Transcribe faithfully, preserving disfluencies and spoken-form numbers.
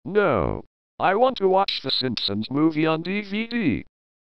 No. I want to watch the Simpsons movie on D V D.